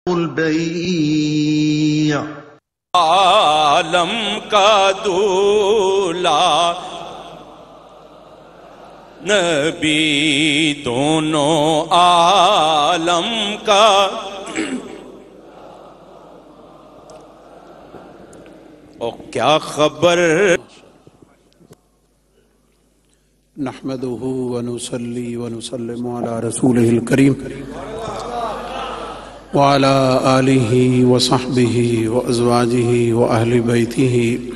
البيع عالم کا دولا نبی دونوں عالم کا اور کیا خبر نحمده ونصلي ونسلم على رسوله الكريم وعلى آله وصحبه وأزواجه وأهل بيته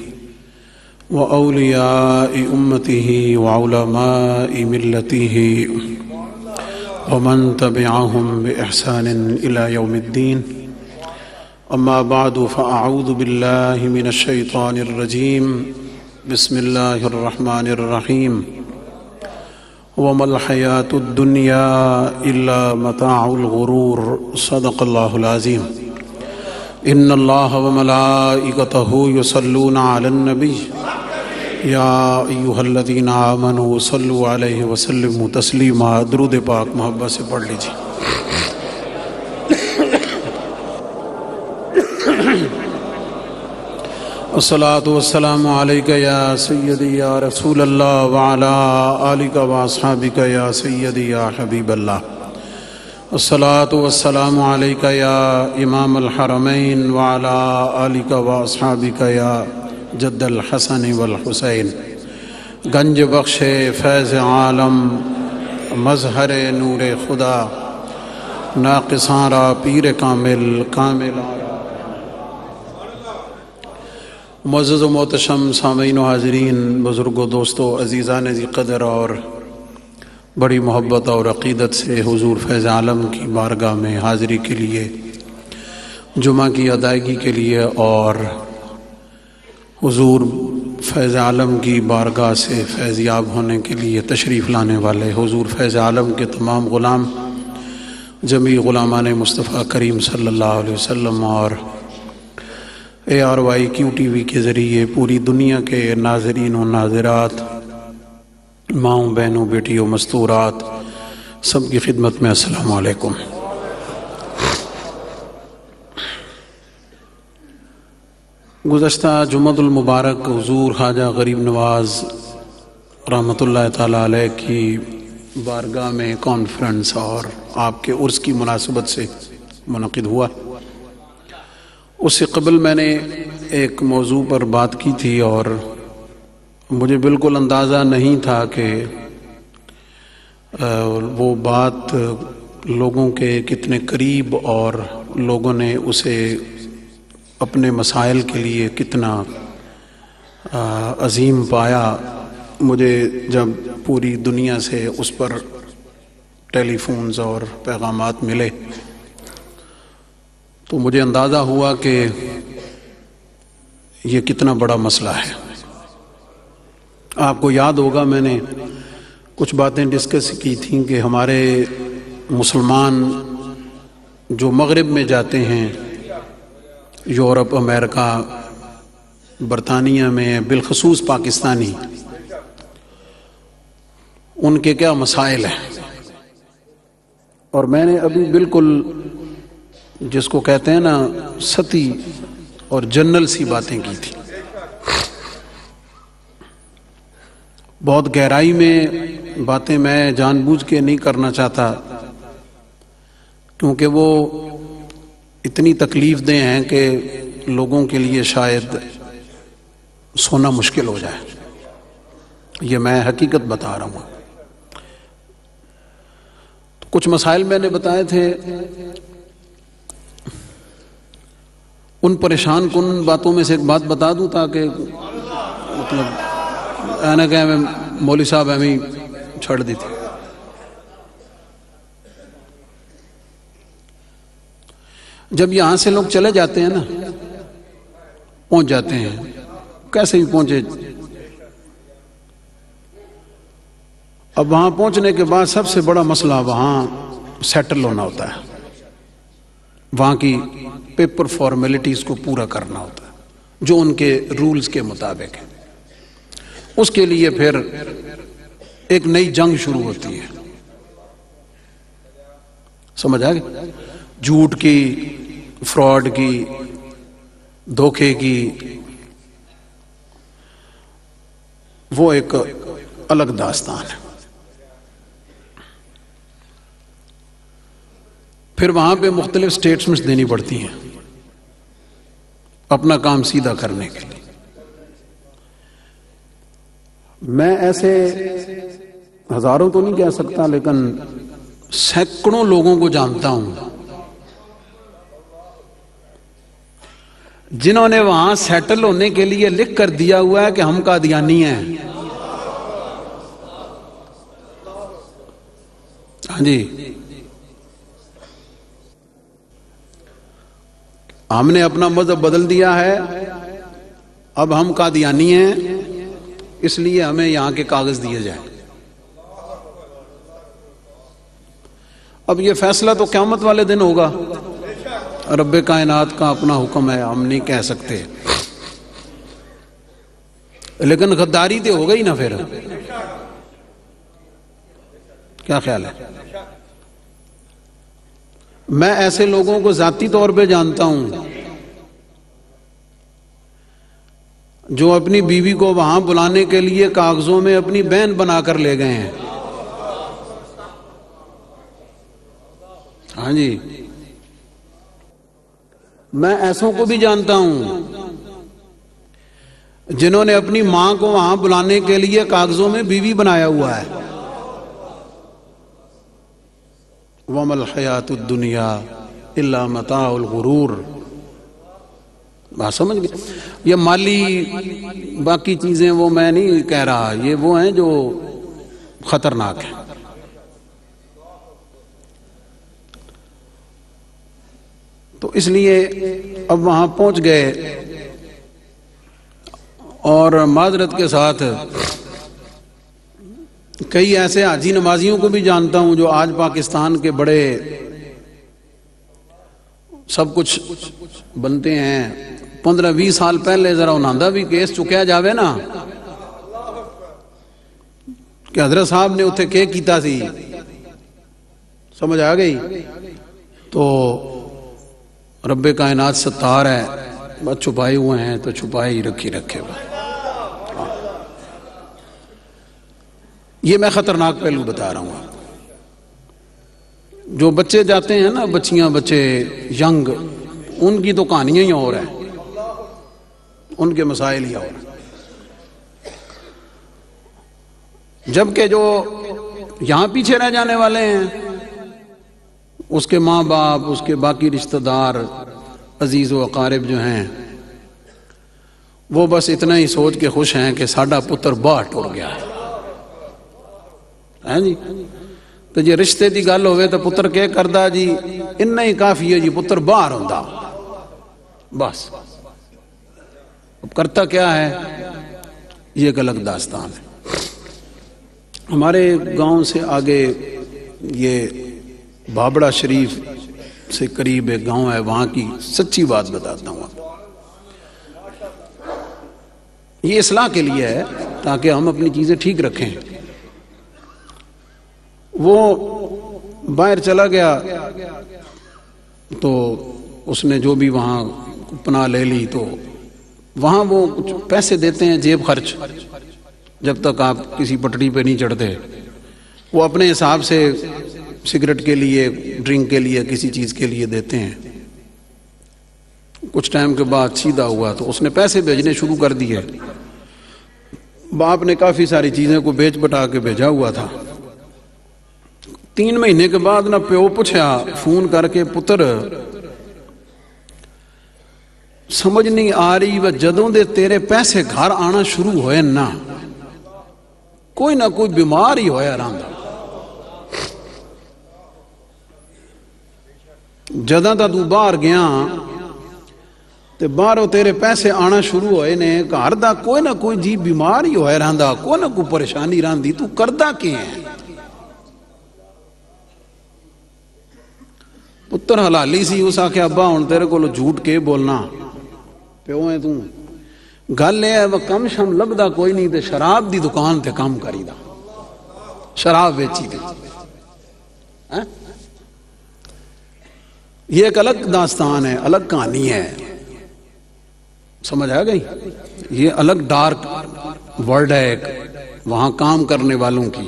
وأولياء أمته وعلماء ملته ومن تبعهم بإحسان إلى يوم الدين أما بعد فأعوذ بالله من الشيطان الرجيم بسم الله الرحمن الرحيم وما الحياة الدنيا إلا متاع الغرور صدق الله العظيم إن الله وملائكته يصلون على النبي يا أيها الذين آمنوا صلوا عليه وسلموا تسليما درود پاک محبت سے پڑھ لیجیے الصلاة والسلام عليك يا سيدي يا رسول الله وعلى آلك وأصحابك يا سيدي يا حبيب الله الصلاة والسلام عليك يا إمام الحرمين وعلى آلك وأصحابك يا جد الحسن والحسين گنج بخش فیض عالم مظہر نور خدا ناقصاں را پیر کامل کامل معزز و محتشم سامعین و حاضرین بزرگ و دوستو عزیزان ذی قدر اور بڑی محبت اور عقیدت سے حضور فیض عالم کی بارگاہ میں حاضری کے لیے جمعہ کی ادائیگی کے لیے اور حضور فیض عالم کی بارگاہ سے فیضیاب ہونے کے لیے تشریف لانے والے حضور فیض عالم کے تمام غلام جمیع غلامان مصطفیٰ کریم صلی اللہ علیہ وسلم اور ARYQ-TV کے ذریعے پوری دنیا کے ناظرین و ناظرات ماؤں بہنوں بیٹیوں مستورات سب کی خدمت میں السلام علیکم۔ گزشتہ جمعۃ المبارک حضور خواجہ غریب نواز رحمۃ اللہ تعالیٰ علیہ کی بارگاہ میں کانفرنس اور آپ کے عرس کی مناسبت سے منعقد ہوا۔ اس سے قبل میں نے ایک موضوع پر بات کی تھی اور مجھے بالکل اندازہ نہیں تھا کہ وہ بات لوگوں کے کتنے قریب اور لوگوں نے اسے اپنے مسائل کے لیے کتنا عظیم پایا۔ مجھے جب پوری دنیا سے اس پر ٹیلی فونز اور پیغامات ملے تو مجھے اندازہ ہوا کہ یہ کتنا بڑا مسئلہ ہے۔ آپ کو یاد ہوگا میں نے کچھ باتیں ڈسکس کی تھیں کہ ہمارے مسلمان جو مغرب میں جاتے ہیں یورپ امریکہ برطانیہ میں بالخصوص پاکستانی ان کے کیا مسائل ہیں، اور میں نے ابھی بالکل جس کو کہتے ہیں نا سطحی اور جنرل سی باتیں کی تھی، بہت گہرائی میں باتیں میں جان بوجھ کے نہیں کرنا چاہتا کیونکہ وہ اتنی تکلیف دہ ہیں کہ لوگوں کے لیے شاید سونا مشکل ہو جائے۔ یہ میں حقیقت بتا رہا ہوں۔ کچھ مسائل میں نے بتائے تھے، ان پریشان کن باتوں میں سے ایک بات بتا دوں تاکہ مطلب اینا کہ میں مولوی صاحب ہمیں چھڑ دی تھی۔ جب یہاں سے لوگ چلے جاتے ہیں نا، پہنچ جاتے ہیں کیسے بھی پہنچے، اب وہاں پہنچنے کے بعد سب سے بڑا مسئلہ وہاں سیٹل ہونا ہوتا ہے، وہاں کی پیپر فارمیلٹیز کو پورا کرنا ہوتا ہے جو ان کے رولز کے مطابق ہے۔ اس کے لیے پھر ایک نئی جنگ شروع ہوتی ہے، سمجھ آ گئی؟ جھوٹ کی، فراڈ کی، دھوکے کی، وہ ایک الگ داستان ہے۔ پھر وہاں پہ مختلف سٹیٹمنٹس دینی پڑتی ہیں اپنا کام سیدھا کرنے کے لیے۔ میں ایسے ہزاروں تو نہیں کہہ سکتا، لیکن سینکڑوں لوگوں کو جانتا ہوں جنہوں نے وہاں سیٹل ہونے کے لیے لکھ کر دیا ہوا ہے کہ ہم قادیانی ہیں۔ ہاں جی، ہم نے اپنا مذہب بدل دیا ہے، اب ہم قادیانی ہیں، اس لیے ہمیں یہاں کے کاغذ دیے جائیں۔ اب یہ فیصلہ تو قیامت والے دن ہوگا، رب کائنات کا اپنا حکم ہے، ہم نہیں کہہ سکتے، لیکن غداری تو ہو گئی نا پھر۔ کیا خیال ہے؟ میں ایسے لوگوں کو ذاتی طور پہ جانتا ہوں جو اپنی بیوی کو وہاں بلانے کے لیے کاغذوں میں اپنی بہن بنا کر لے گئے ہیں۔ ہاں جی، میں ایسوں کو بھی جانتا ہوں جنہوں نے اپنی ماں کو وہاں بلانے کے لیے کاغذوں میں بیوی بنایا ہوا ہے۔ وَمَا الْحَيَاةُ الدُّنْيَا إِلَّا مَتَاعُ الْغُرُورِ۔ بات سمجھ گئے؟ یہ مالی باقی چیزیں وہ میں نہیں کہہ رہا، یہ وہ ہیں جو خطرناک ہیں۔ تو اس لیے اب وہاں پہنچ گئے، اور معذرت کے ساتھ کئی ایسے حاجی نمازیوں کو بھی جانتا ہوں جو آج پاکستان کے بڑے سب کچھ بنتے ہیں۔ 15-20 سال پہلے ذرا انہاں بھی کیس چکیا جاوے نا کہ حضرت صاحب نے اتنے کے کیتا سی، سمجھ آ گئی؟ تو رب کائنات ستار ہے، بس چھپائے ہوئے ہیں تو چھپائے ہی رکھے ہوئے۔ یہ میں خطرناک پہلو بتا رہا ہوں۔ جو بچے جاتے ہیں نا، بچیاں بچے ینگ، ان کی تو کہانیاں ہی اور ہیں، ان کے مسائل ہی اور ہیں۔ جبکہ جو یہاں پیچھے رہ جانے والے ہیں، اس کے ماں باپ، اس کے باقی رشتہ دار، عزیز و اقارب جو ہیں، وہ بس اتنا ہی سوچ کے خوش ہیں کہ ساڈا پتر باہر ٹر گیا ہے۔ جی تو جی رشتے دی گل ہوئے تو پتر کیا کردا جی، اتنا ہی کافی ہے جی، پتر باہر ہوندا، بس۔ اب کرتا کیا ہے، یہ ایک الگ داستان ہے۔ ہمارے گاؤں سے آگے یہ بابڑا شریف سے قریب ایک گاؤں ہے، وہاں کی سچی بات بتاتا ہوں۔ یہ اصلاح کے لیے ہے تاکہ ہم اپنی چیزیں ٹھیک رکھیں۔ وہ باہر چلا گیا تو اس نے جو بھی وہاں پناہ لے لی، تو وہاں وہ کچھ پیسے دیتے ہیں جیب خرچ، جب تک آپ کسی پٹڑی پہ نہیں چڑھتے۔ وہ اپنے حساب سے سگریٹ کے لیے، ڈرنک کے لیے، کسی چیز کے لیے دیتے ہیں۔ کچھ ٹائم کے بعد سیدھا ہوا تو اس نے پیسے بھیجنے شروع کر دیے۔ باپ نے کافی ساری چیزیں کو بیچ بٹا کے بھیجا ہوا تھا۔ 3 مہینے کے بعد نہ پیو پوچھا فون کر کے، پتر سمجھ نہیں آ رہی و جدوں دے تیرے پیسے گھر آنا شروع ہوئے نا، کوئی نہ کوئی بیمار ہی ہویا رہندا۔ جداں تا تو باہر گیا تے باہروں تیرے پیسے آنا شروع ہوئے نے، گھر دا کوئی نہ کوئی جی بیمار ہی ہویا رہندا، کوئی نہ کوئی پریشانی رہندی، تو کردا کی ہے؟ پتر حلالی سی، اس آکھے ابا ہن تیرے کو جھوٹ کے بولنا، پیو ہے تو گل یہ ہے وہ کم شم لبدا کوئی نہیں، تے شراب دی دکان تے کام کری دا، شراب بیچی دی۔ یہ ایک الگ داستان ہے، الگ کہانی ہے، سمجھ آ گئی؟ یہ الگ ڈارک ورلڈ ہے ایک وہاں کام کرنے والوں کی،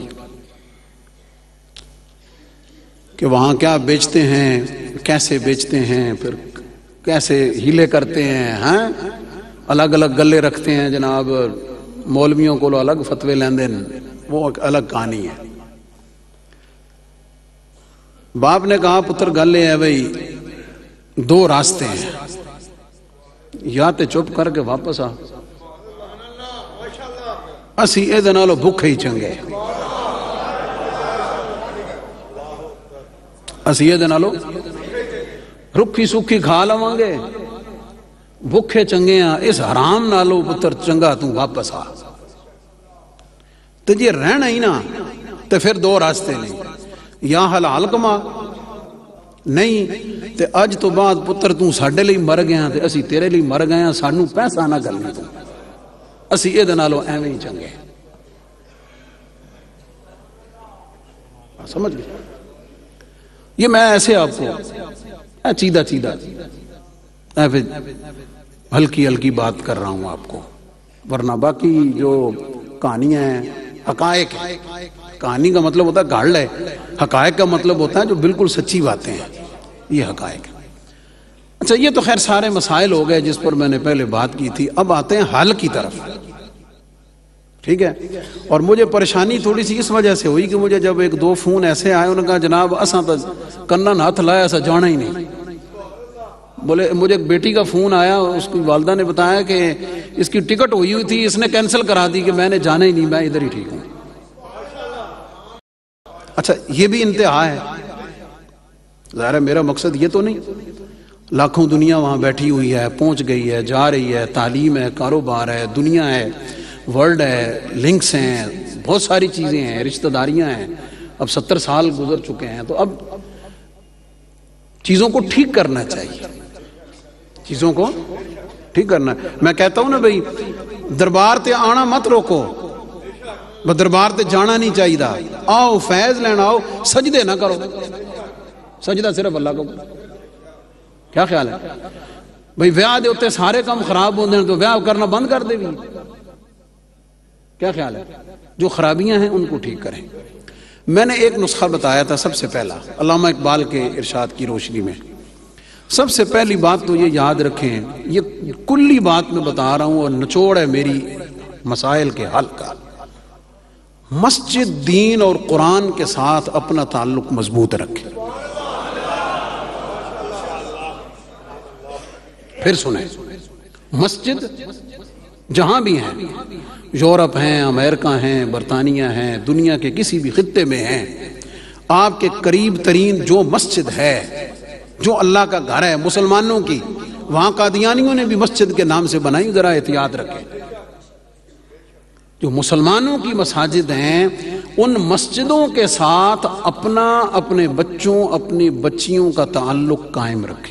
کہ وہاں کیا بیچتے ہیں، کیسے بیچتے ہیں، پھر کیسے ہیلے کرتے ہیں، ہاں الگ الگ گلے رکھتے ہیں جناب، مولویوں کو الگ فتوے لیندے، وہ ایک الگ کہانی ہے۔ باپ نے کہا پتر گل یہ ہے بھائی دو راستے ہیں، یا تے چپ کر کے واپس آ، اسی اے نالو بھوکے ہی چنگے، اسی اے نالو رکھی سکھی کھا لواں گے، بھوکے چنگے ہاں، اس حرام نالو پتر چنگا تو واپس آ۔ تو جی رہنا ہی نا تو پھر دو راستے نہیں، یا حلال کما، نہیں تے اج تو بعد پتر تو ساڈے لئی مر گیا تے اسی تیرے لئی مر گئے، سانو پیسہ نہ گلنی تو، اسی اے نالو ایویں ہی چنگے۔ سمجھ گئے؟ یہ میں ایسے آپ کو چیدہ چیدہ ہلکی ہلکی بات کر رہا ہوں آپ کو، ورنہ باقی جو کہانیاں ہیں حقائق ہیں، کہانی کا مطلب ہوتا ہے گاڑ ہے، حقائق کا مطلب ہوتا ہے جو بالکل سچی باتیں ہیں، یہ حقائق ہے۔ اچھا یہ تو خیر سارے مسائل ہو گئے جس پر میں نے پہلے بات کی تھی، اب آتے ہیں حل کی طرف، ٹھیک ہے؟ اور مجھے پریشانی تھوڑی سی اس وجہ سے ہوئی کہ مجھے جب ایک دو فون ایسے آئے، انہوں نے کہا جناب اساں تو کنن ہاتھ لایا ایسا جانا ہی نہیں، بولے مجھے ایک بیٹی کا فون آیا، اس کی والدہ نے بتایا کہ اس کی ٹکٹ ہوئی تھی، اس نے کینسل کرا دی کہ میں نے جانا ہی نہیں، میں ادھر ہی ٹھیک ہوں۔ اچھا یہ بھی انتہا ہے، ظاہر ہے میرا مقصد یہ تو نہیں، لاکھوں دنیا وہاں بیٹھی ہوئی ہے، پہنچ گئی ہے، جا رہی ہے، تعلیم ہے، کاروبار ہے، دنیا ہے، ورلڈ ہے، لنکس ہیں، بہت ساری چیزیں ہیں، رشتہ داریاں ہیں، اب 70 سال گزر چکے ہیں، تو اب چیزوں کو ٹھیک کرنا چاہیے، چیزوں کو ٹھیک کرنا۔ میں کہتا ہوں نا بھائی دربار تے آنا مت روکو، دربار تے جانا نہیں چاہیے، آؤ فیض لینا، آؤ سجدے نہ کرو، سجدہ صرف اللہ کو، کیا خیال ہے بھائی؟ ویاہ دے ہوتے سارے کام خراب ہوندے ہیں تو ویاہ کرنا بند کر دے بھی، کیا خیال ہے؟ جو خرابیاں ہیں ان کو ٹھیک کریں۔ میں نے ایک نسخہ بتایا تھا سب سے پہلا علامہ اقبال کے ارشاد کی روشنی میں، سب سے پہلی بات تو یہ یاد رکھیں، یہ کلی بات میں بتا رہا ہوں اور نچوڑ ہے میری مسائل کے حل کا، مسجد دین اور قرآن کے ساتھ اپنا تعلق مضبوط رکھیں۔ پھر سنیں، مسجد جہاں بھی ہیں، یورپ ہیں، امریکہ ہیں، برطانیہ ہیں، دنیا کے کسی بھی خطے میں ہیں، آپ کے قریب ترین جو مسجد ہے، جو اللہ کا گھر ہے مسلمانوں کی، وہاں قادیانیوں نے بھی مسجد کے نام سے بنائی، ذرا احتیاط رکھیں۔ جو مسلمانوں کی مساجد ہیں ان مسجدوں کے ساتھ اپنا، اپنے بچوں، اپنی بچیوں کا تعلق قائم رکھیں۔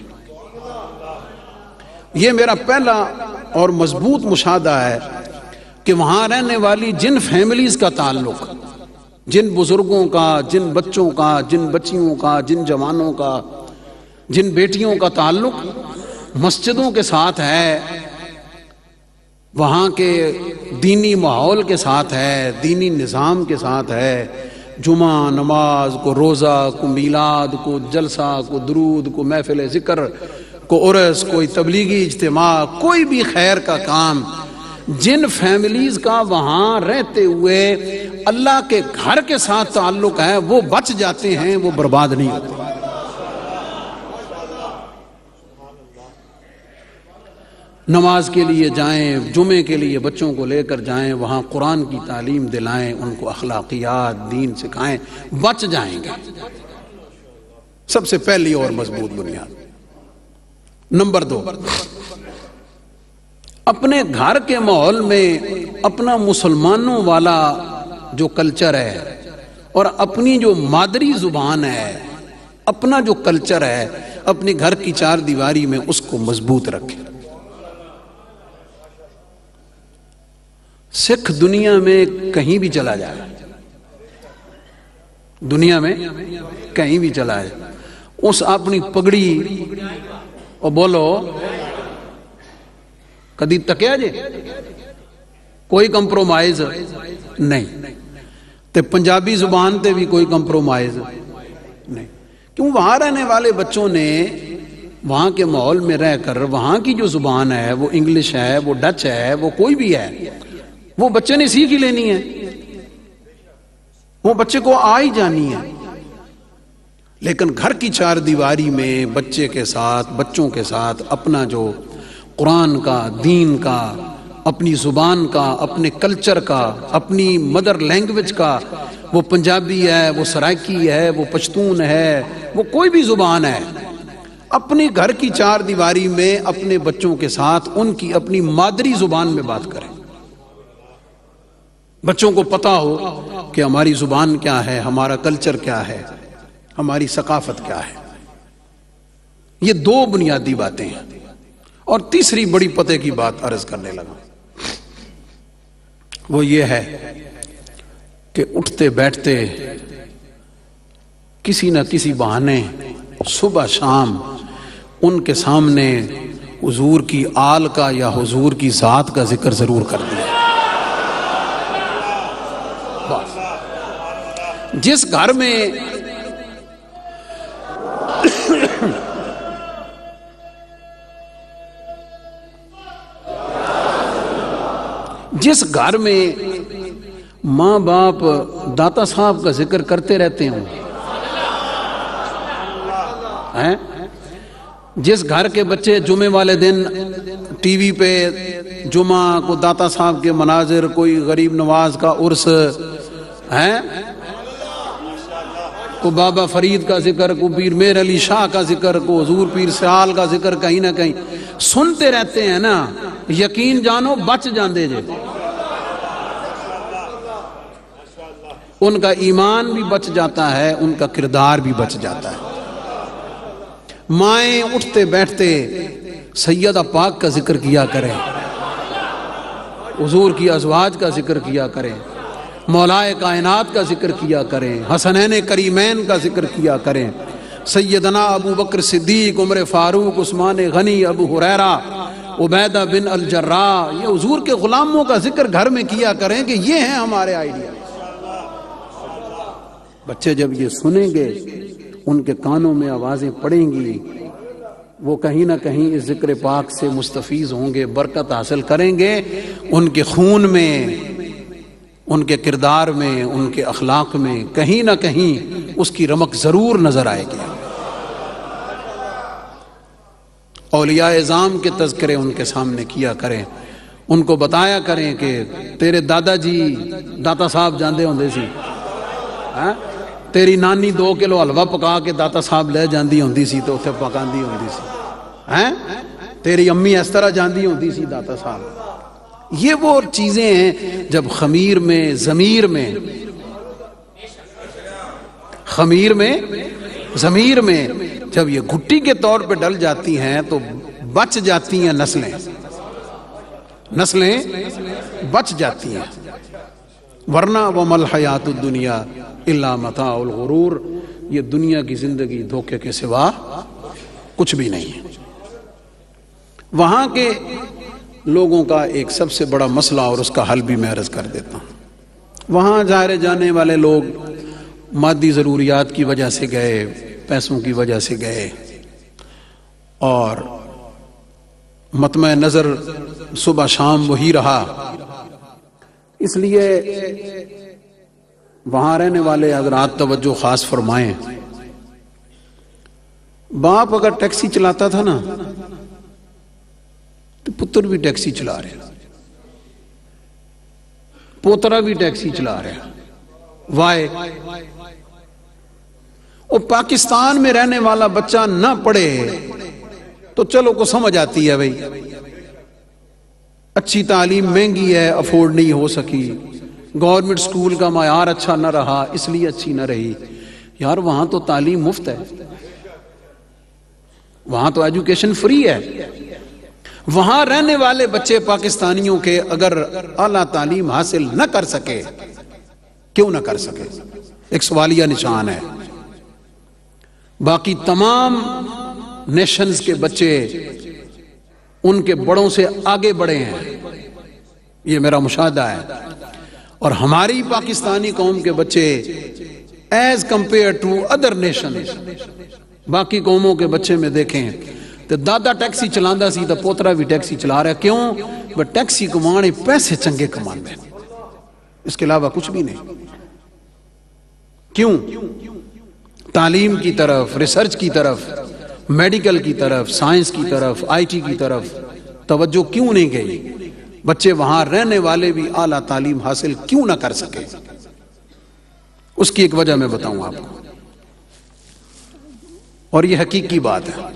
یہ میرا پہلا اور مضبوط مشاہدہ ہے کہ وہاں رہنے والی جن فیملیز کا تعلق، جن بزرگوں کا، جن بچوں کا، جن بچیوں کا، جن جوانوں کا، جن بیٹیوں کا تعلق مسجدوں کے ساتھ ہے، وہاں کے دینی ماحول کے ساتھ ہے، دینی نظام کے ساتھ ہے، جمعہ نماز کو، روزہ کو، میلاد کو، جلسہ کو، درود کو، محفل ذکر کو، عرس، کوئی تبلیغی اجتماع، کوئی بھی خیر کا کام، جن فیملیز کا وہاں رہتے ہوئے اللہ کے گھر کے ساتھ تعلق ہے وہ بچ جاتے ہیں، وہ برباد نہیں ہوتے۔ نماز کے لیے جائیں، جمعے کے لیے بچوں کو لے کر جائیں، وہاں قرآن کی تعلیم دلائیں، ان کو اخلاقیات دین سکھائیں، بچ جائیں گے۔ سب سے پہلی اور مضبوط بنیاد۔ نمبر 2، اپنے گھر کے ماحول میں اپنا مسلمانوں والا جو کلچر ہے اور اپنی جو مادری زبان ہے، اپنا جو کلچر ہے، اپنی گھر کی چار دیواری میں اس کو مضبوط رکھیں۔ سکھ دنیا میں کہیں بھی چلا جائے، دنیا میں کہیں بھی چلا جائے، اس اپنی پگڑی اور بولو کدی تکیا جے کوئی کمپرومائز نہیں، تے پنجابی زبان تے بھی کوئی کمپرومائز نہیں، کیوں وہاں رہنے والے بچوں نے وہاں کے ماحول میں رہ کر وہاں کی جو زبان ہے وہ انگلش ہے، وہ ڈچ ہے، وہ کوئی بھی ہے، وہ بچے نے سیکھ ہی لینی ہے، وہ بچے کو آ ہی جانی ہے۔ لیکن گھر کی چار دیواری میں بچے کے ساتھ، بچوں کے ساتھ اپنا جو قرآن کا، دین کا، اپنی زبان کا، اپنے کلچر کا، اپنی مدر لینگویج کا، وہ پنجابی ہے، وہ سرائکی ہے، وہ پشتون ہے، وہ کوئی بھی زبان ہے، اپنے گھر کی چار دیواری میں اپنے بچوں کے ساتھ ان کی اپنی مادری زبان میں بات کریں۔ بچوں کو پتا ہو کہ ہماری زبان کیا ہے، ہمارا کلچر کیا ہے، ہماری ثقافت کیا ہے۔ یہ دو بنیادی باتیں ہیں، اور تیسری بڑی پتے کی بات عرض کرنے لگا، وہ یہ ہے کہ اٹھتے بیٹھتے کسی نہ کسی بہانے صبح شام ان کے سامنے حضور کی آل کا یا حضور کی ذات کا ذکر ضرور کر دیا۔ بس جس گھر میں جس گھر میں ماں باپ داتا صاحب کا ذکر کرتے رہتے ہوں، جس گھر کے بچے جمعے والے دن ٹی وی پہ جمعہ کو داتا صاحب کے مناظر، کوئی غریب نواز کا عرس ہے، کو بابا فرید کا ذکر، کو پیر میر علی شاہ کا ذکر، کو حضور پیر سیال کا ذکر کہیں نہ کہیں سنتے رہتے ہیں نا، یقین جانو بچ جاندے جے، ان کا ایمان بھی بچ جاتا ہے، ان کا کردار بھی بچ جاتا ہے۔ مائیں اٹھتے بیٹھتے سیدہ پاک کا ذکر کیا کریں، حضور کی ازواج کا ذکر کیا کریں، مولائے کائنات کا ذکر کیا کریں، حسنین کریمین کا ذکر کیا کریں، سیدنا ابو بکر صدیق، عمر فاروق، عثمان غنی، ابو ہریرہ، عبیدہ بن الجراح، یہ حضور کے غلاموں کا ذکر گھر میں کیا کریں کہ یہ ہیں ہمارے آئیڈیا۔ بچے جب یہ سنیں گے، ان کے کانوں میں آوازیں پڑیں گی، وہ کہیں نہ کہیں اس ذکر پاک سے مستفیض ہوں گے، برکت حاصل کریں گے، ان کے خون میں، ان کے کردار میں، ان کے اخلاق میں کہیں نہ کہیں اس کی رمق ضرور نظر آئے گی۔ اولیاء اعظام کے تذکرے ان کے سامنے کیا کریں، ان کو بتایا کریں کہ تیرے دادا جی داتا صاحب جاندے ہوندے سی، تیری نانی 2 کلو حلوہ پکا کے داتا صاحب لے جاندی ہوندی سی تو اتھے پکاندی ہوندی سی، تیری امی اس طرح جاندی ہوندی سی داتا صاحب۔ یہ وہ چیزیں ہیں جب خمیر میں، ضمیر میں، خمیر میں، ضمیر میں جب یہ گھٹی کے طور پہ ڈل جاتی ہیں تو بچ جاتی ہیں نسلیں، نسلیں بچ جاتی ہیں، ورنہ وَمَا الْحَيَاةُ الدُّنْيَا إِلَّا مَتَاعُ الْغُرُورِ، یہ دنیا کی زندگی دھوکے کے سوا کچھ بھی نہیں ہے۔ وہاں کے لوگوں کا ایک سب سے بڑا مسئلہ اور اس کا حل بھی میں عرض کر دیتا ہوں۔ وہاں ظاہر جانے والے لوگ مادی ضروریات کی وجہ سے گئے، پیسوں کی وجہ سے گئے، اور مطمع نظر صبح شام وہی رہا، اس لیے وہاں رہنے والے حضرات توجہ خاص فرمائیں۔ باپ اگر ٹیکسی چلاتا تھا نا تو پتر بھی ٹیکسی چلا رہے، پوترا بھی ٹیکسی چلا رہے، وائے اور پاکستان میں رہنے والا بچہ نہ پڑھے تو چلو کو سمجھ آتی ہے، بھائی اچھی تعلیم مہنگی ہے، افورڈ نہیں ہو سکی، گورنمنٹ سکول کا معیار اچھا نہ رہا اس لیے اچھی نہ رہی۔ یار وہاں تو تعلیم مفت ہے، وہاں تو ایجوکیشن فری ہے۔ وہاں رہنے والے بچے پاکستانیوں کے اگر اعلیٰ تعلیم حاصل نہ کر سکے، کیوں نہ کر سکے، ایک سوالیہ نشان ہے۔ باقی تمام نیشنز کے بچے ان کے بڑوں سے آگے بڑھے ہیں، یہ میرا مشاہدہ ہے۔ اور ہماری پاکستانی قوم کے بچے as compare to other nation, باقی قوموں کے بچے میں دیکھیں تو دادا ٹیکسی چلاندہ سی تو پوترا بھی ٹیکسی چلا رہا ہے۔ کیوں؟ وہ ٹیکسی کمانے پیسے چنگے کماندے ہیں، اس کے علاوہ کچھ بھی نہیں۔ کیوں؟ تعلیم کی طرف، ریسرچ کی طرف، میڈیکل کی طرف، سائنس کی طرف، آئی ٹی کی طرف توجہ کیوں نہیں گئی؟ بچے وہاں رہنے والے بھی اعلیٰ تعلیم حاصل کیوں نہ کر سکے؟ اس کی ایک وجہ میں بتاؤں آپ کو، اور یہ حقیقی بات ہے۔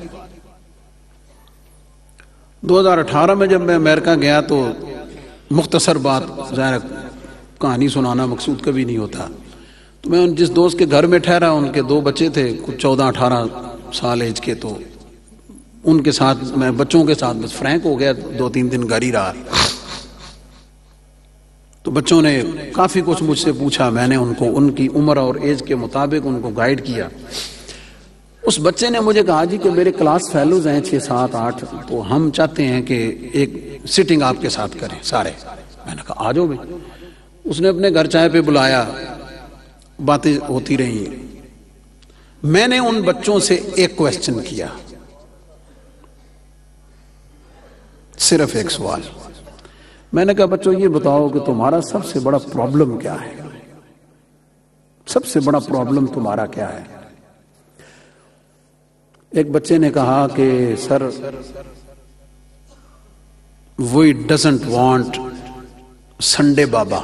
2018 میں جب میں امریکہ گیا تو مختصر بات، ظاہر کہانی سنانا مقصود کبھی نہیں ہوتا، تو میں جس دوست کے گھر میں ٹھہرا، ان کے 2 بچے تھے کچھ 14-18 سال ایج کے، تو ان کے ساتھ میں بچوں کے ساتھ بس فرینک ہو گیا، 2-3 دن گھر ہی رہا۔ تو بچوں نے کافی کچھ مجھ سے پوچھا، میں نے ان کو ان کی عمر اور ایج کے مطابق ان کو گائیڈ کیا۔ اس بچے نے مجھے کہا جی کہ میرے کلاس فیلوز ہیں 6, 7, 8، تو ہم چاہتے ہیں کہ ایک سٹنگ آپ کے ساتھ کریں سارے۔ میں نے کہا آ جاؤ بھائی۔ اس نے اپنے گھر چائے پہ بلایا، باتیں ہوتی رہیں۔ میں نے ان بچوں سے ایک کویسچن کیا، صرف ایک سوال۔ میں نے کہا بچوں یہ بتاؤ کہ تمہارا سب سے بڑا پرابلم کیا ہے؟ سب سے بڑا پرابلم تمہارا کیا ہے؟ ایک بچے نے کہا کہ sir we doesn't want Sunday بابا،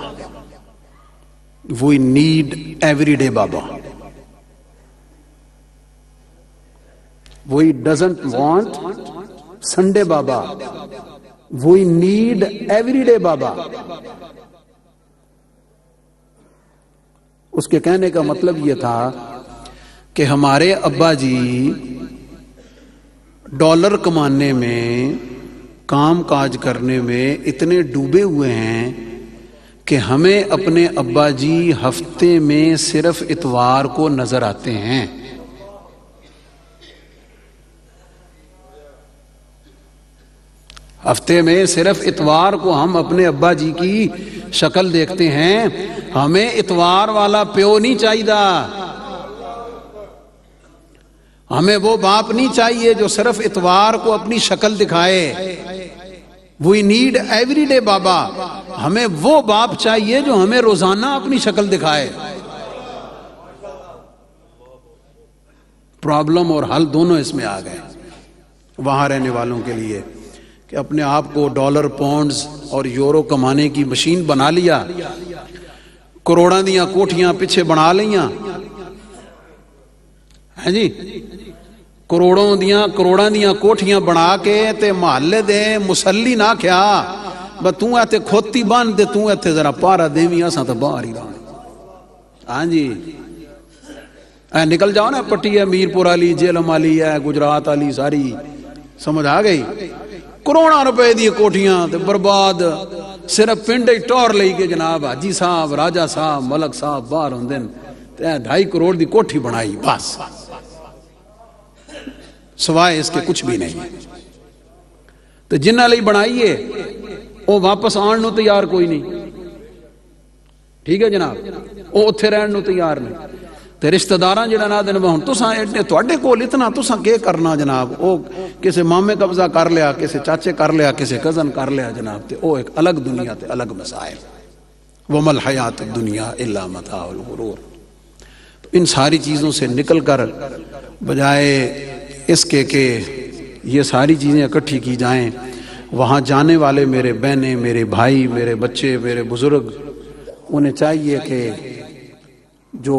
وی نیڈ ایوری ڈے بابا۔ وی ڈزنٹ وانٹ سنڈے بابا، وی نیڈ ایوری ڈے بابا۔ اس کے کہنے کا مطلب یہ تھا کہ ہمارے ابا جی ڈالر کمانے میں، کام کاج کرنے میں اتنے ڈوبے ہوئے ہیں کہ ہمیں اپنے ابا جی ہفتے میں صرف اتوار کو نظر آتے ہیں۔ ہفتے میں صرف اتوار کو ہم اپنے ابا جی کی شکل دیکھتے ہیں، ہمیں اتوار والا پیو نہیں چاہیے، ہمیں وہ باپ نہیں چاہیے جو صرف اتوار کو اپنی شکل دکھائے۔ وی نیڈ ایوری ڈے بابا، ہمیں وہ باپ چاہیے جو ہمیں روزانہ اپنی شکل دکھائے۔ پرابلم اور حل دونوں اس میں آ گئے وہاں رہنے والوں کے لیے، کہ اپنے آپ کو ڈالر، پاؤنڈز اور یورو کمانے کی مشین بنا لیا، کروڑاں دیاں کوٹھیاں پیچھے بنا لیاں، ہے جی، کروڑاں دیاں کوٹھیاں بنا کے تے محلے دے مسلی نہ کیا، بس تو ایتھے کھوتی بن دے، تو ایتھے ذرا پارا دیویں، اساں تے باہر ہی رہنا۔ ہاں جی، اے نکل جاؤ نا، پٹی ہے، میرپور والی، جیلم والی ہے، گجرات والی، ساری سمجھ آ گئی۔ کروڑاں روپے دی کوٹھیاں تے برباد، صرف پنڈ ہی ٹور لئی کے جناب حاجی صاحب، راجہ صاحب، ملک صاحب باہر ہوندے تے 2.5 کروڑ دی کوٹھی بنائی، بس سوائے اس کے کچھ بھی نہیں۔ تو جنہ لئی بنائیے وہ واپس آن نو تیار کوئی نہیں، ٹھیک ہے جناب، وہ اتھے رہن نو تیار نہیں۔ تے رشتہ داراں جڑا نہ دن ہن تساں تواڈے کول اتنا تساں کی کرنا جناب، او کسے مامے قبضہ کر لیا، کسے چاچے کر لیا، کسے کزن کر لیا جناب، تے او ایک الگ دنیا تے الگ مسائل۔ وما الحیات الدنیا الا متاع الغرور۔ ان ساری چیزوں سے نکل کر بجائے اس کے کہ یہ ساری چیزیں اکٹھی کی جائیں، وہاں جانے والے میرے بہنیں، میرے بھائی، میرے بچے، میرے بزرگ، انہیں چاہیے کہ جو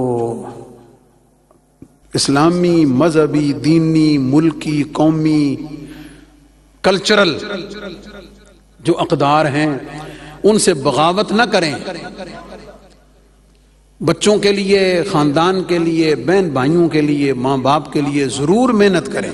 اسلامی، مذہبی، دینی، ملکی، قومی، کلچرل جو اقدار ہیں ان سے بغاوت نہ کریں، بچوں کے لیے، خاندان کے لیے، بہن بھائیوں کے لیے، ماں باپ کے لیے ضرور محنت کریں،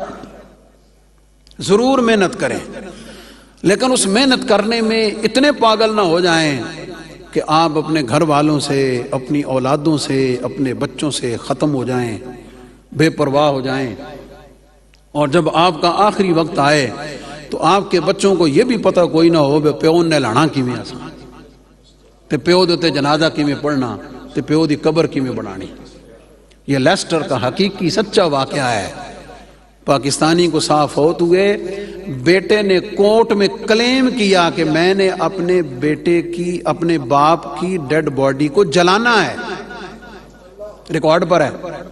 ضرور محنت کریں، لیکن اس محنت کرنے میں اتنے پاگل نہ ہو جائیں کہ آپ اپنے گھر والوں سے، اپنی اولادوں سے، اپنے بچوں سے ختم ہو جائیں۔ بے پرواہ ہو جائیں، اور جب آپ کا آخری وقت آئے تو آپ کے بچوں کو یہ بھی پتہ کوئی نہ ہو پیو نے لانا کیویں آسان تے پیو دے تے جنازہ کیویں پڑھنا تے پیو دی قبر کیویں بنانی۔ یہ لیسٹر کا حقیقی سچا واقعہ ہے۔ پاکستانی کو صاف ہوت ہوئے، بیٹے نے کورٹ میں کلیم کیا کہ میں نے اپنے بیٹے کی، اپنے باپ کی ڈیڈ باڈی کو جلانا ہے، ریکارڈ پر ہے۔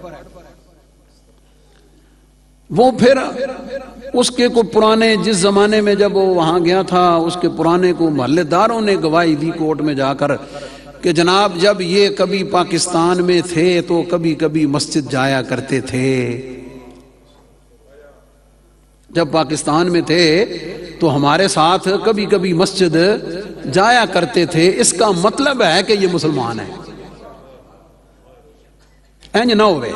وہ پھر اس کے کو پرانے، جس زمانے میں جب وہ وہاں گیا تھا، اس کے پرانے کو محلے داروں نے گواہی دی کورٹ میں جا کر کہ جناب جب یہ کبھی پاکستان میں تھے تو کبھی کبھی مسجد جایا کرتے تھے، جب پاکستان میں تھے تو ہمارے ساتھ کبھی کبھی مسجد جایا کرتے تھے، اس کا مطلب ہے کہ یہ مسلمان ہیں۔ اینج نہ ہوئے،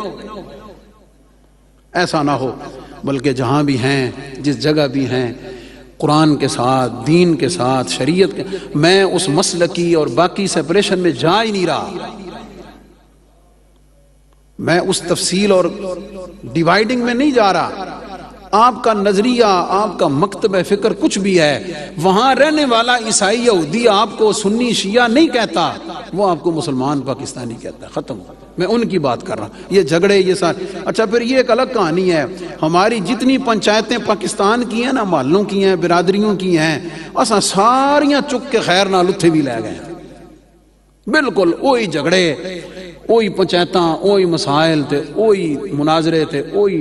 ایسا نہ ہو، بلکہ جہاں بھی ہیں، جس جگہ بھی ہیں، قرآن کے ساتھ، دین کے ساتھ، شریعت کے، میں اس مسلکی اور باقی سیپریشن میں جا ہی نہیں رہا، میں اس تفصیل اور ڈیوائیڈنگ میں نہیں جا رہا۔ آپ کا نظریہ، آپ کا مکتب فکر کچھ بھی ہے، وہاں رہنے والا عیسائی یہودی آپ کو سنی شیعہ نہیں کہتا، وہ آپ کو مسلمان پاکستانی کہتا ہے، ختم۔ میں ان کی بات کر رہا ہوں، یہ جھگڑے یہ سارے۔ اچھا پھر یہ ایک الگ کہانی ہے، ہماری جتنی پنچایتیں پاکستان کی ہیں نا، محلوں کی ہیں، برادریوں کی ہیں، اساں ساریاں چک کے خیر نال اتھے بھی لے گئے، بالکل وہی جھگڑے، وہی پنچایتاں، وہی مسائل تے، وہی مناظرے تے، وہی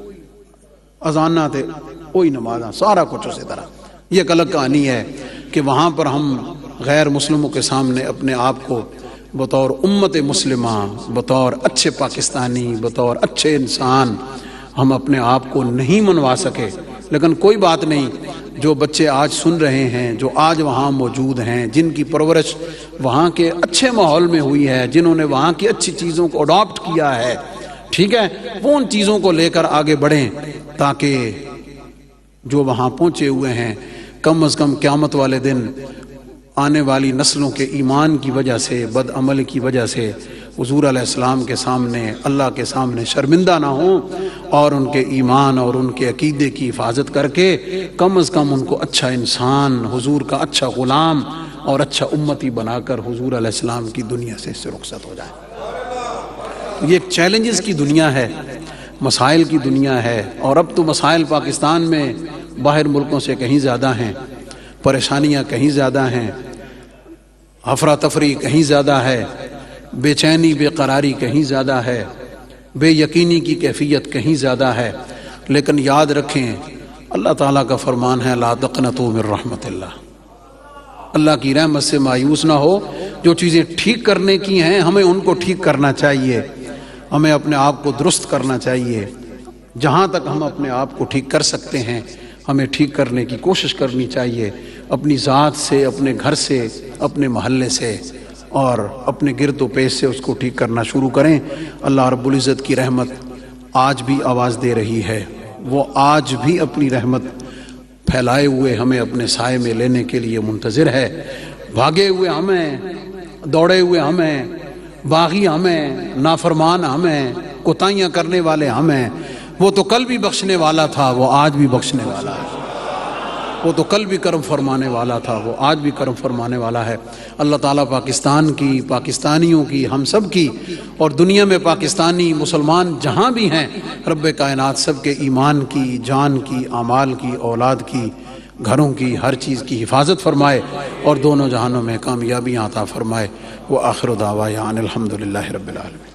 اذانہ تے، وہی نمازاں، سارا کچھ اسی طرح۔ یہ ایک الگ کہانی ہے کہ وہاں پر ہم غیر مسلموں کے سامنے اپنے آپ کو بطور امت مسلمہ، بطور اچھے پاکستانی، بطور اچھے انسان ہم اپنے آپ کو نہیں منوا سکے، لیکن کوئی بات نہیں۔ جو بچے آج سن رہے ہیں، جو آج وہاں موجود ہیں، جن کی پرورش وہاں کے اچھے ماحول میں ہوئی ہے، جنہوں نے وہاں کی اچھی چیزوں کو اڈاپٹ کیا ہے، ٹھیک ہے، وہ ان چیزوں کو لے کر آگے بڑھیں، تاکہ جو وہاں پہنچے ہوئے ہیں کم از کم قیامت والے دن آنے والی نسلوں کے ایمان کی وجہ سے، بد عمل کی وجہ سے حضور علیہ السلام کے سامنے، اللہ کے سامنے شرمندہ نہ ہوں، اور ان کے ایمان اور ان کے عقیدے کی حفاظت کر کے کم از کم ان کو اچھا انسان، حضور کا اچھا غلام اور اچھا امتی بنا کر حضور علیہ السلام کی دنیا سے رخصت ہو جائے۔ یہ ایک چیلنجز کی دنیا ہے، مسائل کی دنیا ہے، اور اب تو مسائل پاکستان میں باہر ملکوں سے کہیں زیادہ ہیں، پریشانیاں کہیں زیادہ ہیں، افراتفری کہیں زیادہ ہے، بے چینی، بے قراری کہیں زیادہ ہے، بے یقینی کی کیفیت کہیں زیادہ ہے، لیکن یاد رکھیں اللہ تعالیٰ کا فرمان ہے لا تقنطوا من رحمت اللہ، اللہ کی رحمت سے مایوس نہ ہو۔ جو چیزیں ٹھیک کرنے کی ہیں ہمیں ان کو ٹھیک کرنا چاہیے، ہمیں اپنے آپ کو درست کرنا چاہیے، جہاں تک ہم اپنے آپ کو ٹھیک کر سکتے ہیں ہمیں ٹھیک کرنے کی کوشش کرنی چاہیے، اپنی ذات سے، اپنے گھر سے، اپنے محلے سے اور اپنے گرد و پیش سے اس کو ٹھیک کرنا شروع کریں۔ اللہ رب العزت کی رحمت آج بھی آواز دے رہی ہے، وہ آج بھی اپنی رحمت پھیلائے ہوئے ہمیں اپنے سائے میں لینے کے لیے منتظر ہے۔ بھاگے ہوئے ہمیں، دوڑے ہوئے ہمیں، باغی ہمیں، نافرمان ہمیں، کوتاہیاں کرنے والے ہمیں، وہ تو کل بھی بخشنے والا تھا، وہ آج بھی بخشنے والا ہے، وہ تو کل بھی کرم فرمانے والا تھا، وہ آج بھی کرم فرمانے والا ہے۔ اللہ تعالیٰ پاکستان کی، پاکستانیوں کی، ہم سب کی، اور دنیا میں پاکستانی مسلمان جہاں بھی ہیں، رب کائنات سب کے ایمان کی، جان کی، اعمال کی، اولاد کی، گھروں کی، ہر چیز کی حفاظت فرمائے اور دونوں جہانوں میں کامیابیاں عطا فرمائے۔ وآخر دعوانا ان الحمدللہ رب العالمین۔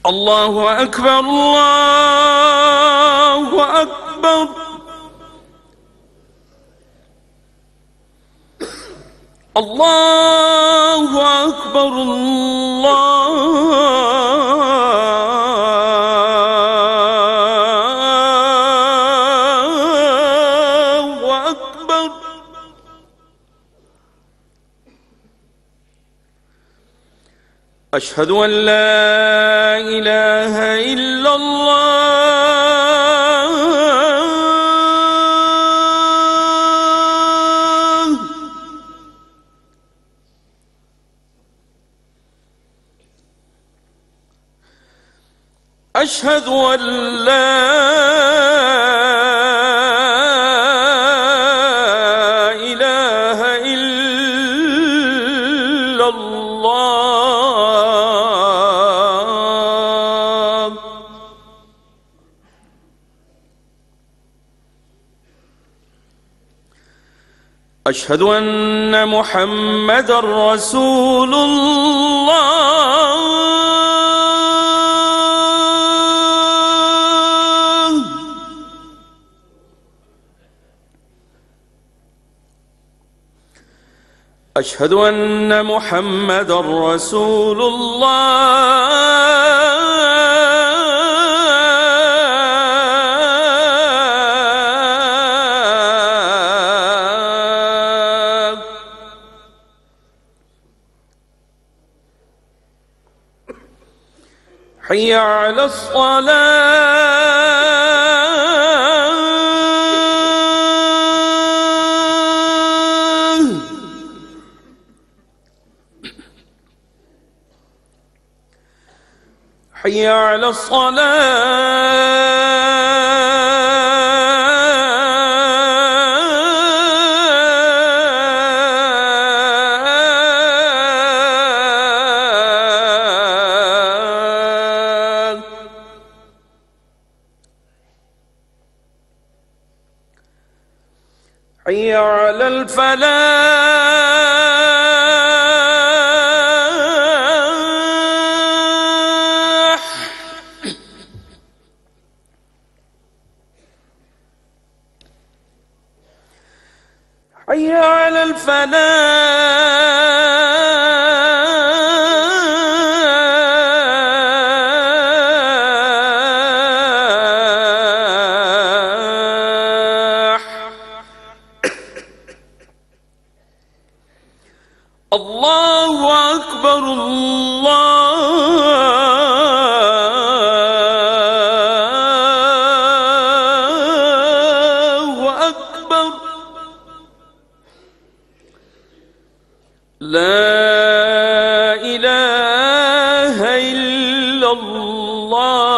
الله أكبر الله أكبر. الله أكبر الله أكبر. أشهد أن لا إله إلا الله. أشهد أن لا إله إلا الله. أشهد أن محمدًا رسول الله. أشهد أن محمدًا رسول الله. حي على الصلاة. حي على الصلاة. حي على الفلاح. حي على الفلاح. الله أكبر الله أكبر. لا إله إلا الله.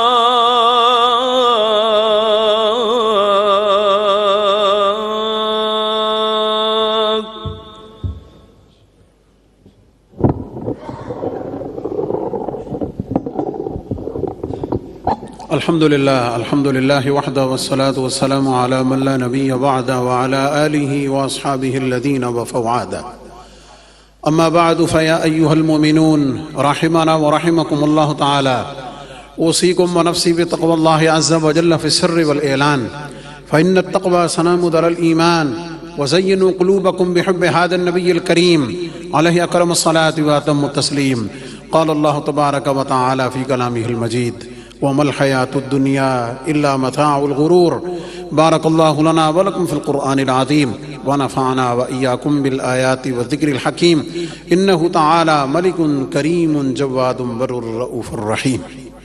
الحمد لله وحده والصلاة والسلام على من لا نبي بعده وعلى آله وأصحابه الذين وفوا عاده. أما بعد فيا أيها المؤمنون رحمنا ورحمكم الله تعالى، أوصيكم ونفسي بتقوى الله عز وجل في السر والإعلان، فإن التقوى سنام در الإيمان، وزينوا قلوبكم بحب هذا النبي الكريم عليه أكرم الصلاة وأتم التسليم. قال الله تبارك وتعالى في كلامه المجيد: وما الحياة الدنيا إلا متاع الغرور. بارك الله لنا ولكم في القرآن العظيم، ونفعنا وإياكم بالآيات والذكر الحكيم. إنه تعالى ملك كريم جواد بر رؤوف رحيم.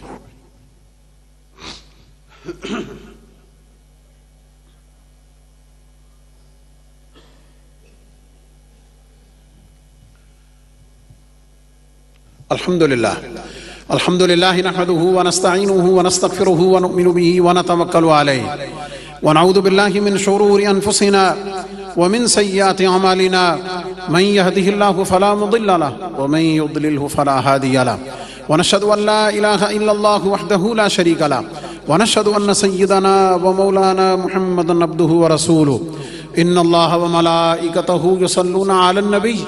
الحمد لله نحمده ونستعينه ونستغفره ونؤمن به ونتوكل عليه، ونعوذ بالله من شرور أنفسنا ومن سيئات أعمالنا. من يهده الله فلا مضل له ومن يضلله فلا هادي له، ونشهد أن لا إله إلا الله وحده لا شريك له، ونشهد أن سيدنا ومولانا محمدا عبده ورسوله. إن الله وملائكته يصلون على النبي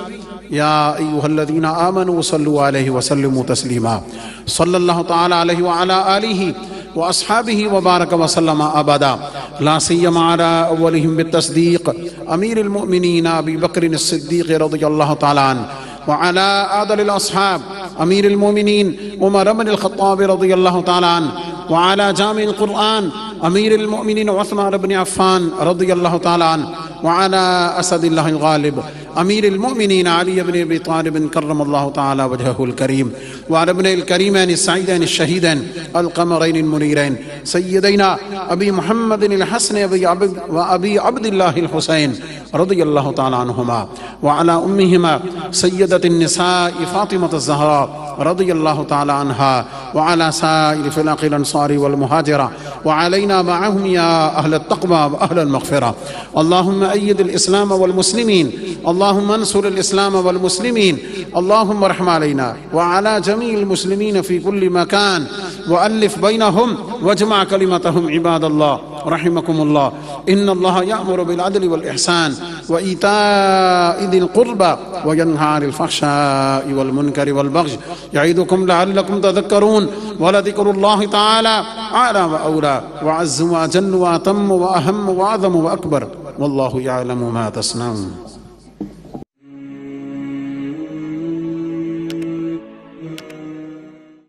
يا أيها الذين آمنوا صلوا عليه وسلموا تسليما صلى الله تعالى عليه وعلى آله وأصحابه وبارك وسلم أبدا لا سيما على أولهم بالتصديق أمير المؤمنين أبي بكر الصديق رضي الله تعالى عنه وعلى أعدل الأصحاب أمير المؤمنين عمر بن الخطاب رضي الله تعالى عنه وعلى جامع القرآن أمير المؤمنين عثمان بن عفان رضي الله تعالى عنه وعلى أسد الله الغالب أمير المؤمنين علي بن أبي طالب كرم الله تعالى وجهه الكريم وعلى ابن الكريمين السعيدين الشهيدين القمرين المنيرين سيدينا أبي محمد الحسن وأبي عبد الله الحسين رضي الله تعالى عنهما وعلى أمهما سيدة النساء فاطمة الزهراء رضي الله تعالى عنها وعلى سائر فلاق الأنصار والمهاجرة وعلينا معهم يا أهل التقوى وأهل المغفرة. اللهم أيد الإسلام والمسلمين، اللهم انصر الإسلام والمسلمين، اللهم ارحم علينا وعلى جميع المسلمين في كل مكان وألف بينهم واجمع كلمتهم عباد الله رحمكم الله. إن الله يأمر بالعدل والإحسان وإيتاء ذي القربى وينهى عن الفحشاء والمنكر والبغي يعظكم لعلكم تذكرون. ولذكر الله تعالى أعلى وأولى وأعز وأجل وأتم وأهم وأعظم وأكبر والله يعلم ما تصنعون.